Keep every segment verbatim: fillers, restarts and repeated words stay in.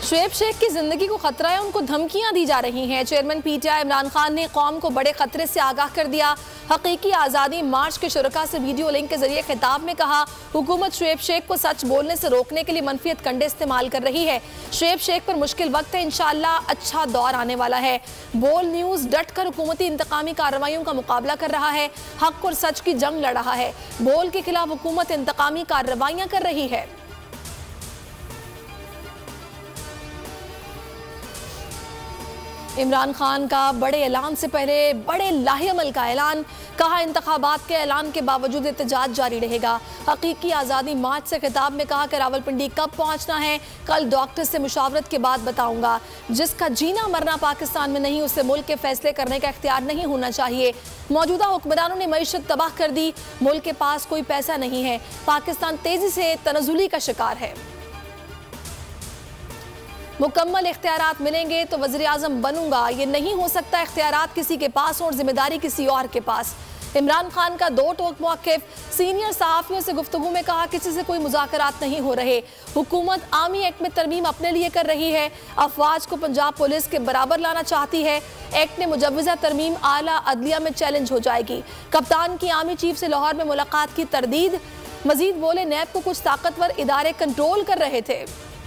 शुएब शेख की जिंदगी को खतरा है, उनको धमकियां दी जा रही हैं। चेयरमैन पीटीआई इमरान खान ने कौम को बड़े खतरे से आगाह कर दिया। हकीकी आज़ादी मार्च के शुरका से वीडियो लिंक के जरिए खिताब में कहा, हुकूमत शुएब शेख को सच बोलने से रोकने के लिए मनफियत कंडे इस्तेमाल कर रही है। शुएब शेख पर मुश्किल वक्त है, इंशाअल्लाह अच्छा दौर आने वाला है। बोल न्यूज़ डट कर हुकूमती इंतकामी कार्रवाइयों का मुकाबला कर रहा है, हक और सच की जंग लड़ रहा है। बोल के खिलाफ हुकूमत इंतकामी कार्रवाइयां कर रही है। इमरान खान का बड़े ऐलान से पहले बड़े लाहेअमल का ऐलान, कहा इंतखाबात के ऐलान के बावजूद एहतजाज जारी रहेगा। हकीकी आज़ादी मार्च से खिताब में कहा कि रावलपिंडी कब पहुंचना है, कल डॉक्टर से मुशावरत के बाद बताऊंगा। जिसका जीना मरना पाकिस्तान में नहीं, उसे मुल्क के फैसले करने का इख्तियार नहीं होना चाहिए। मौजूदा हुक्मरानों ने मईशत तबाह कर दी, मुल्क के पास कोई पैसा नहीं है। पाकिस्तान तेजी से तनज़ुली का शिकार है। मुकम्मल इख्तियारात मिलेंगे तो वज़ीर आज़म बनूंगा, ये नहीं हो सकता इख्तियारात किसी के पास और जिम्मेदारी किसी और के पास। इमरान खान का दो टोक मौक़िफ़, सीनियर सहाफ़ियों से गुफ्तगू में कहा किसी से कोई मुज़ाकरात नहीं हो रहे। हुकूमत आर्मी एक्ट में तरमीम अपने लिए कर रही है, अफवाज को पंजाब पुलिस के बराबर लाना चाहती है। एक्ट में मुजव्वज़ा तरमीम आला अदलिया में चैलेंज हो जाएगी। कप्तान की आर्मी चीफ से लाहौर में मुलाकात की तरदीद। मजीद बोले, नैब को कुछ ताकतवर इदारे कंट्रोल कर रहे थे।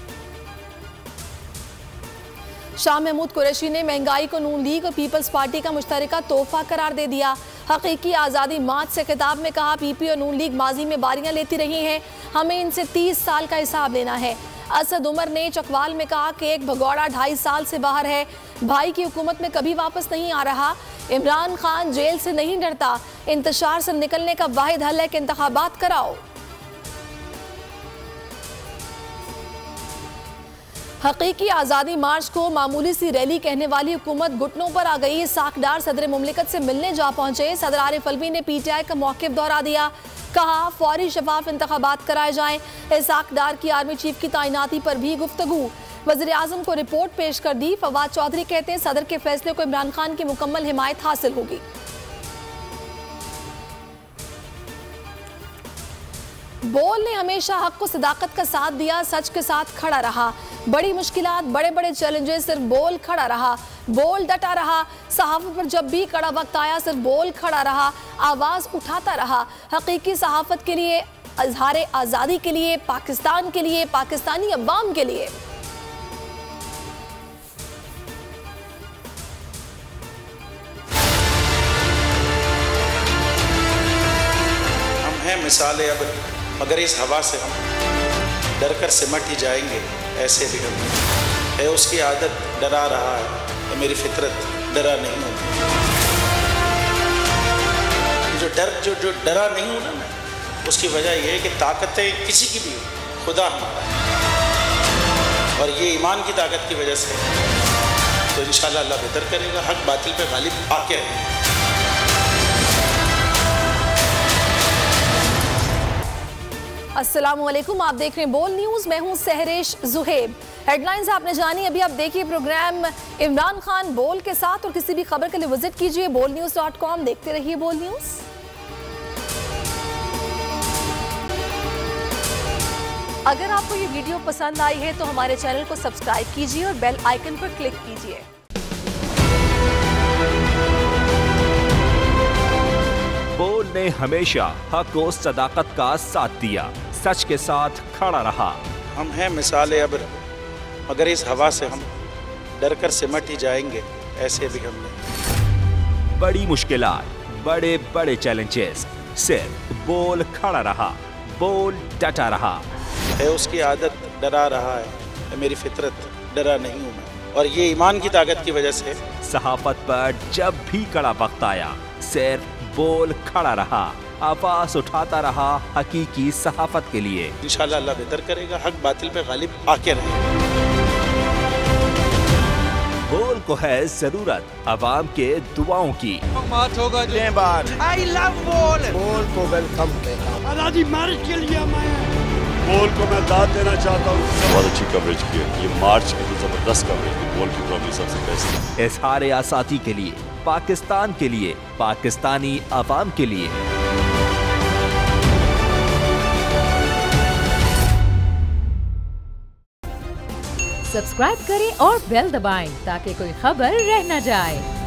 शाह महमूद कुरैशी ने महंगाई को नून लीग और पीपल्स पार्टी का मुश्तरका तोहफा करार दे दिया। हकीकी आज़ादी मार्च से खिताब में कहा, पीपी और नून लीग माजी में बारियां लेती रही हैं, हमें इनसे तीस साल का हिसाब लेना है। असद उमर ने चकवाल में कहा कि एक भगौड़ा ढाई साल से बाहर है, भाई की हुकूमत में कभी वापस नहीं आ रहा। इमरान खान जेल से नहीं डरता, इंतशार से निकलने का वाहिद हल है कि इंतखाबात कराओ। हकीकी आज़ादी मार्च को मामूली सी रैली कहने वाली हुकूमत घुटनों पर आ गई। साखदार सदर मुमलिकत से मिलने जा पहुंचे। सदर आरिफ अलवी ने पीटीआई का मौक़िफ़ दोहरा दिया, कहा फौरी शफाफ इंतखाबात कराए जाएं। साखदार की आर्मी चीफ की तैनाती पर भी गुफ्तगू। वज़ीर आज़म को रिपोर्ट पेश कर दी। फवाद चौधरी कहते हैं सदर के फैसले को इमरान खान की मुकम्मल हिमायत हासिल होगी। बोल ने हमेशा हक को सदाकत का साथ दिया, सच के साथ खड़ा रहा। बड़ी मुश्किलात, बड़े बड़े चैलेंजेस, सिर्फ बोल खड़ा रहा। बोल डटा रहा। सहाफ़त पर जब भी कड़ा वक्त आया, सिर्फ बोल खड़ा रहा, आवाज़ उठाता रहा। हकीकी सहाफ़त के लिए, इज़हार आज़ादी के लिए, पाकिस्तान के लिए, पाकिस्तानी अवाम के लिए। हम हैं मिसालें अब, मगर इस हवा से हम डर कर सिमट ही जाएंगे, ऐसे भी हम है उसकी आदत डरा रहा है, तो मेरी फितरत डरा नहीं हूँ। जो डर जो जो डरा नहीं हूँ ना मैं, उसकी वजह यह है कि ताकतें किसी की भी हो, खुदा हमारा है, और ये ईमान की ताकत की वजह से, तो इंशाअल्लाह अल्लाह बेहतर करेगा। हक बातिल पे गालिब आके रहेगा। अस्सलाम वालेकुम, आप देख रहे हैं बोल न्यूज़, मैं हूं सहरेश जुहेब। हेडलाइंस आपने जानी, अभी आप देखिए प्रोग्राम इमरान खान बोल के साथ, और किसी भी खबर के लिए विजिट कीजिए बोल न्यूज़ डॉट कॉम। देखते रहिए बोल न्यूज़। अगर आपको ये वीडियो पसंद आई है तो हमारे चैनल को सब्सक्राइब कीजिए और बेल आइकन पर क्लिक कीजिए। बोल ने हमेशा हक और सदाकत का साथ दिया, सच के साथ खड़ा रहा। हम हैं मिसालें अब, मगर इस हवा से हम डर कर सिमट ही जाएंगे, ऐसे भी हम नहीं। बड़ी मुश्किलात, बड़े बड़े चैलेंजेस, सिर्फ बोल खड़ा रहा, बोल डटा रहा। है उसकी आदत डरा रहा है, तो मेरी फितरत डरा नहीं हूँ मैं, और ये ईमान की ताकत की वजह से। सहाफत पर जब भी कड़ा वक्त आया, सिर्फ बोल खड़ा रहा, आवाज उठाता रहा हकीकी सहाफत के लिए। इंशाअल्लाह अल्लाह बेहतर करेगा। हक बातिल पे गालिब आके रहेगा। बोल को है जरूरत अवाम के दुआओं की। मार्च होगा आई लव बोल बोल को वेलकम आज़ादी मार्च के लिए मैं बोल को मैं दाद देना चाहता हूँ। बहुत अच्छी कवरेज की है, ये मार्च की तो जबरदस्त कवरेज है। बोल की प्रॉब्लम सबसे बेस्ट। इज़हार आज़ादी के लिए, पाकिस्तान के लिए, पाकिस्तानी अवाम के लिए। सब्सक्राइब करें और बेल दबाएं ताकि कोई खबर रह न जाए।